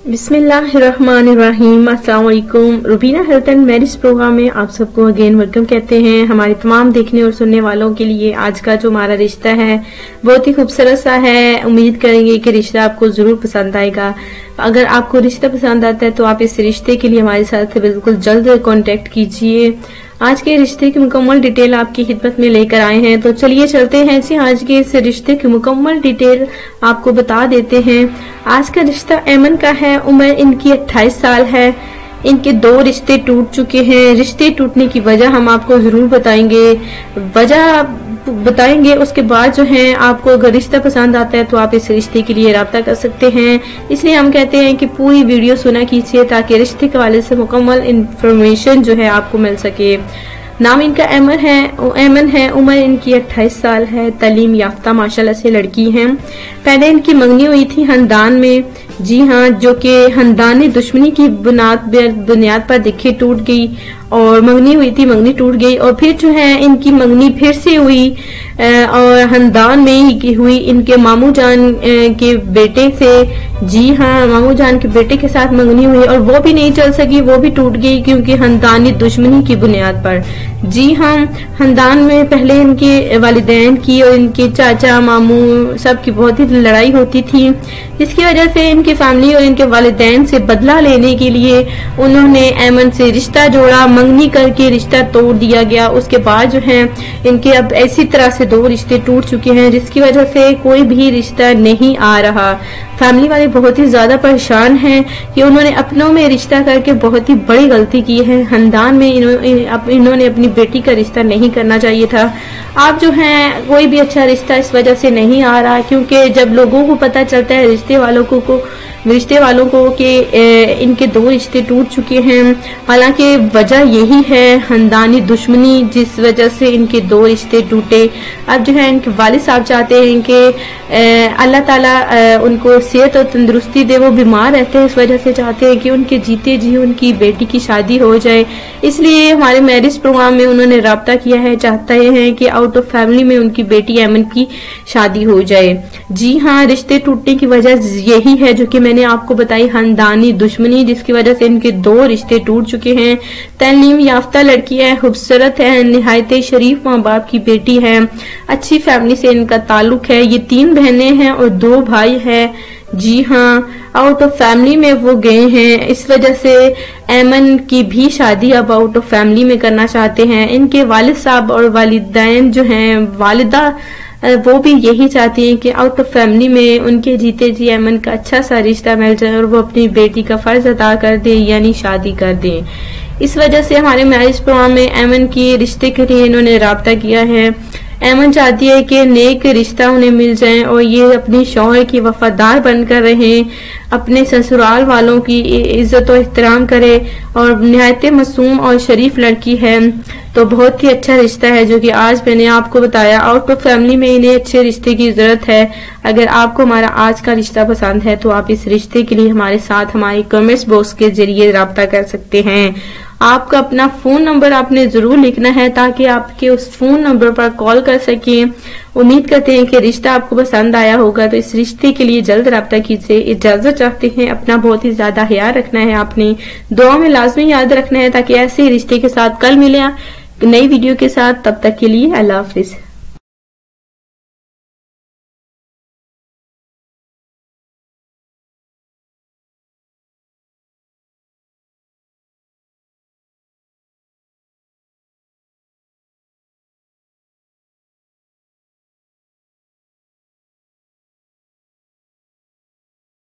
बिस्मिल्लाहिर्रहमानिर्रहीम। अस्सलाम वालेकुम। Rubina health and marriage program में आप सबको अगेन वेलकम कहते हैं। हमारे तमाम देखने और सुनने वालों के लिए आज का जो हमारा रिश्ता है बहुत ही खूबसूरत सा है। उम्मीद करेंगे कि रिश्ता आपको जरूर पसंद आएगा। अगर आपको रिश्ता पसंद आता है तो आप इस रिश्ते के लिए हमारे साथ बिल्कुल जल्द कांटेक्ट कीजिए। आज के रिश्ते की मुकम्मल डिटेल आपकी खिदमत में लेकर आए हैं, तो चलिए चलते हैं जी आज के इस रिश्ते की मुकम्मल डिटेल आपको बता देते हैं। आज का रिश्ता एमन का है। उम्र इनकी 28 साल है। इनके 2 रिश्ते टूट चुके हैं। रिश्ते टूटने की वजह हम आपको जरूर बताएंगे। उसके बाद जो है आपको अगर रिश्ता पसंद आता है तो आप इस रिश्ते के लिए राब्ता कर सकते हैं। इसलिए हम कहते हैं कि पूरी वीडियो सुना कीजिए ताकि रिश्ते के हवाले से मुकम्मल इंफॉर्मेशन जो है आपको मिल सके। नाम इनका एमन है। उम्र इनकी 28 साल है। तालीम याफ्ता माशाल्लाह से लड़की हैं। पहले इनकी मंगनी हुई थी खानदान में, जी हाँ, जो कि खानदानी दुश्मनी की बुनियाद पर देखिए टूट गई। और मंगनी हुई थी, मंगनी टूट गई और फिर जो है इनकी मंगनी फिर से हुई और खानदान में ही हुई। इनके मामू जान के बेटे से, जी हाँ, मामू जान के बेटे के साथ मंगनी हुई और वो भी नहीं चल सकी, वो भी टूट गई क्योंकि खानदानी दुश्मनी की बुनियाद पर। जी हाँ, खानदान में पहले इनके वालिदैन की और इनके चाचा मामू सबकी बहुत ही लड़ाई होती थी, जिसकी वजह से इनकी फैमिली और इनके वालिदैन से बदला लेने के लिए उन्होंने एमन से रिश्ता जोड़ा। मंगनी करके रिश्ता तोड़ दिया गया। उसके बाद जो है इनके अब ऐसी तरह से 2 रिश्ते टूट चुके हैं, जिसकी वजह से कोई भी रिश्ता नहीं आ रहा। फैमिली वाले बहुत ही ज्यादा परेशान हैं कि उन्होंने अपनों में रिश्ता करके बहुत ही बड़ी गलती की है। खानदान में इन्होंने अपनी बेटी का रिश्ता नहीं करना चाहिए था। आप जो है कोई भी अच्छा रिश्ता इस वजह से नहीं आ रहा क्योंकि जब लोगों को पता चलता है रिश्ते वालों को कि इनके 2 रिश्ते टूट चुके हैं, हालांकि वजह यही है खानदानी दुश्मनी जिस वजह से इनके 2 रिश्ते टूटे। अब जो है इनके वालिद साहब चाहते हैं कि अल्लाह ताला उनको सेहत और तंदुरुस्ती दे। वो बीमार रहते हैं, इस वजह से चाहते हैं कि उनके जीते जी उनकी बेटी की शादी हो जाए। इसलिए हमारे मैरिज प्रोग्राम में उन्होंने राब्ता किया है, चाहते हैं कि आउट ऑफ फैमिली में उनकी बेटी एमन की शादी हो जाए। जी हाँ, रिश्ते टूटने की वजह यही है जो कि मैंने आपको बताई, खानदानी दुश्मनी, जिसकी वजह से इनके 2 रिश्ते टूट चुके हैं। तालीम याफ्ता लड़की है, खूबसूरत है, निहायत शरीफ माँ बाप की बेटी है, अच्छी फैमिली से इनका ताल्लुक है। ये 3 बहनें हैं और 2 भाई है। जी हाँ, आउट ऑफ फैमिली में वो गए हैं, इस वजह से एमन की भी शादी अब आउट ऑफ फैमिली में करना चाहते हैं। इनके वालिद साहब और वालिदैन जो हैं, वालिदा वो भी यही चाहती हैं कि आउट ऑफ फैमिली में उनके जीते जी एमन का अच्छा सा रिश्ता मिल जाए और वो अपनी बेटी का फर्ज अदा कर दे, यानी शादी कर दे। इस वजह से हमारे मैरिज प्रोग्राम में एमन के रिश्ते के लिए इन्होंने राब्ता किया है। एमन चाहती है कि नेक रिश्ता उन्हें मिल जाए और ये अपनी शौहर की वफादार बनकर रहें, अपने ससुराल वालों की इज्जत और एहतराम करे और निहायत मासूम और शरीफ लड़की है। तो बहुत ही अच्छा रिश्ता है जो कि आज मैंने आपको बताया। आउट ऑफ फैमिली में इन्हें अच्छे रिश्ते की जरूरत है। अगर आपको हमारा आज का रिश्ता पसंद है तो आप इस रिश्ते के लिए हमारे साथ हमारे कमेंट्स बॉक्स के जरिए राब्ता कर सकते हैं। आपका अपना फोन नंबर आपने जरूर लिखना है ताकि आपके उस फोन नंबर पर कॉल कर सकें। उम्मीद करते हैं कि रिश्ता आपको पसंद आया होगा, तो इस रिश्ते के लिए जल्द राब्ता कीजिए। इजाजत चाहते हैं। अपना बहुत ही ज्यादा ख्याल रखना है, आपने दुआ में लाजमी याद रखना है ताकि ऐसे रिश्ते के साथ कल मिले नई वीडियो के साथ। तब तक के लिए अल्लाह हाफिज।